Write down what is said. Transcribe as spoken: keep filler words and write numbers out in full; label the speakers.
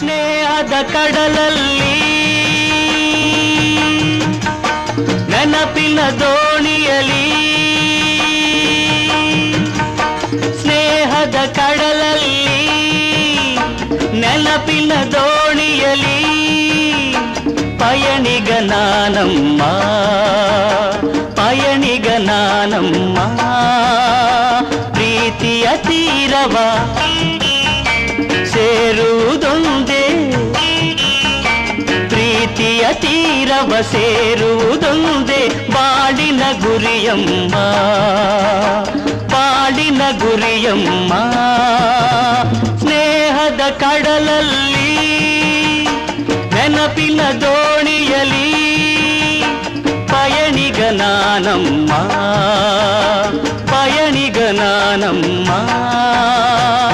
Speaker 1: ಸ್ನೇಹದ ಕಡಲಲ್ಲಿ ನೆನಪಿನ ದೋಣಿಯಲಿ ಸ್ನೇಹದ ಕಡಲಲ್ಲಿ ನೆನಪಿನ ದೋಣಿಯಲಿ ಪಯಣಿಗ ನಾನಮ್ಮ ಪಯಣಿಗ ನಾನಮ್ಮ ಪ್ರೀತಿಯ ತೀರವ ಸೇರುವುದೊಂದೇ ಪ್ರೀತಿಯ ತೀರವ ಸೇರುವುದೊಂದೇ ಬಾಳಿನ ಗುರಿಯಮ್ಮ ಬಾಳಿನ ಗುರಿಯಮ್ಮ ಸ್ನೇಹದ ಕಡಲಲ್ಲಿ ನೆನಪಿನ ದೋಣಿಯಲಿ ಪಯಣಿಗ ನಾನಮ್ಮ ಪಯಣಿಗ ನಾನಮ್ಮ